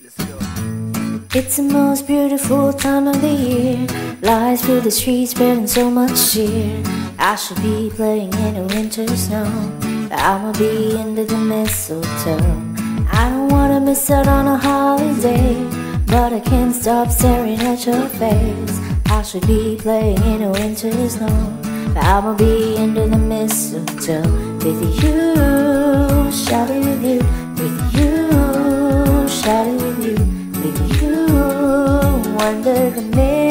Let's go. It's the most beautiful time of the year. Lights fill the streets, spreading so much cheer. I should be playing in the winter snow, but I'ma be under the mistletoe. I don't wanna miss out on a holiday, but I can't stop staring at your face. I should be playing in the winter snow, but I'ma be under the mistletoe. With you, shouting with you, with you, shouting with you, with you, under the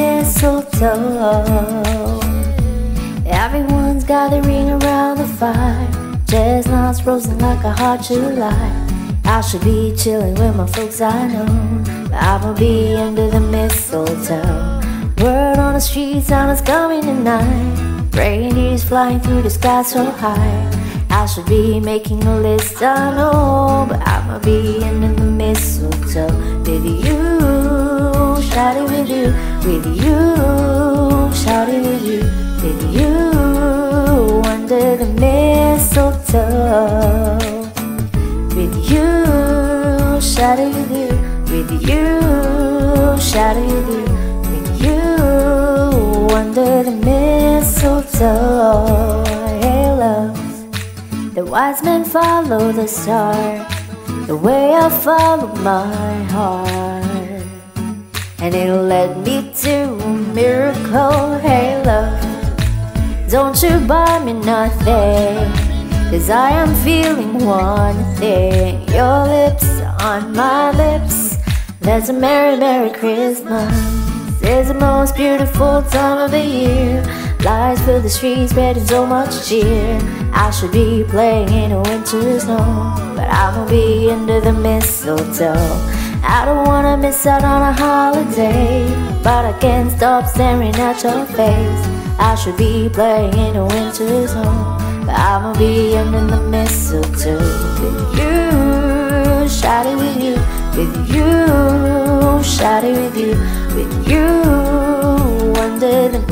mistletoe. Everyone's gathering around the fire, chestnuts roasting like a hot July. I should be chilling with my folks I know, but I'ma be under the mistletoe. Word on the street, Santa's coming tonight. Reindeers flying through the sky so high. I should be making a list, I know, but I'ma be under the mistletoe. With you, shouting with you, with you, shouting with you, with you, under the mistletoe. With you, shouting with you, with you, shouting with you, with you, under the mistletoe. Hey love, the wise men follow the star, the way I follow my heart, and it'll lead me to a miracle. Hey love, don't you buy me nothing, 'cause I am feeling one thing. Your lips on my lips, that's a merry, merry Christmas. It's the most beautiful time of the year. Lights fill the streets, spreading so much cheer. I should be playing in the winter snow, but I'ma be under the mistletoe. I don't wanna miss out on a holiday, but I can't stop staring at your face. I should be playing in the winter snow, but I'ma be under the mistletoe. With you, shouting with you, with you, shouting with you, with you, under the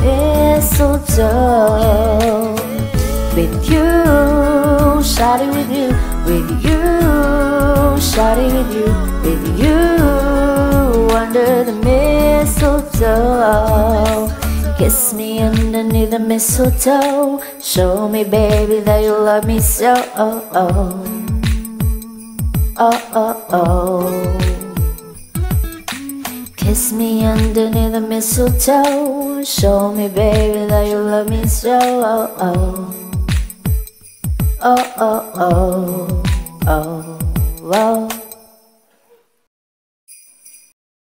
mistletoe. With you, shouting with you, with you, shouting with you, with you, under the mistletoe. Kiss me underneath the mistletoe. Show me, baby, that you love me so. Oh, oh. Oh, oh, oh. Kiss me underneath the mistletoe. Show me, baby, that you love me so. Oh, oh. Oh, oh, oh. Oh, oh.